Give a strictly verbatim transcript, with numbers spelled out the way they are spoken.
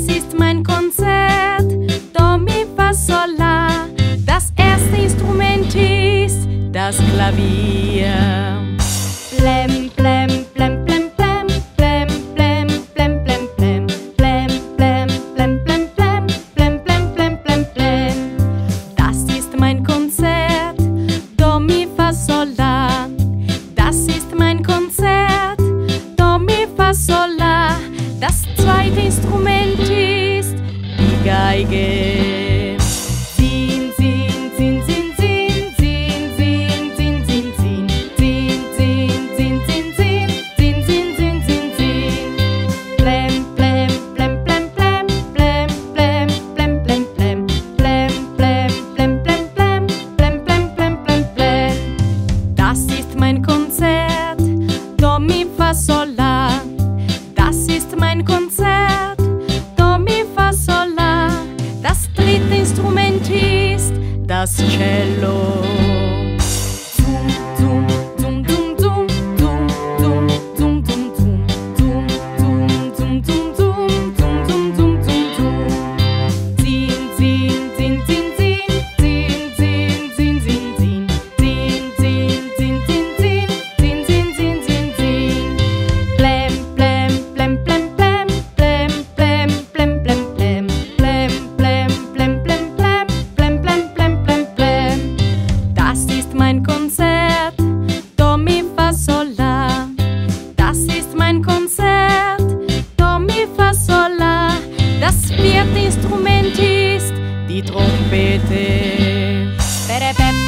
Das ist mein Konzert, Do, Mi, Fa, Sol, La. Das erste Instrument ist das Klavier. Plem, plem, plem, plem, plem, plem, plem, plem, plem, plem, plem, plem, plem, plem, plem, plem, plem, plem, plem, plem. Das ist mein Konzert, Do, Mi, Fa, Sol, La. Das ist mein Konzert, Do, Mi, Fa, Sol, La. Das zweite Instrument ist die Geige. Zin, zin, zin, zin, zin, zin, zin, zin, zin, zin, zin, zin, zin, zin, zin, zin, zin, zin, zin. Plem, plem, plem, plem, plem, plem, plem, plem, plem, plem, plem, plem, plem, plem, plem, plem, plem, plem, plem, plem. Das ist mein Konzert, Do, Mi, Fa, Sol, La. Das ist mein Konzert, Do, Mi, Fa, Sol, La. Das dritte Instrument ist das Cello. Zum, zum, zum, zum, zum, zum, zum, zum, zum, zum, zum, zum, zum, zum, zum, zum, zum, zum, zum. Zin, zin, zin, zin, zin, zin, zin, zin, zin, zin, zin, zin, zin, zin, zin, zin, zin, zin, zin. Plem, plem, plem, plem, plem, plem, plem, plem, plem, plem, plem, plem, plem, plem, plem, plem, plem, plem, plem, plem. Das ist mein Konzert, Do, Mi, Fa, Sol, La. Das ist mein Konzert, Do, Mi, Fa, Sol, La. Das vierte Instrument ist die Trompete. Bere, bep,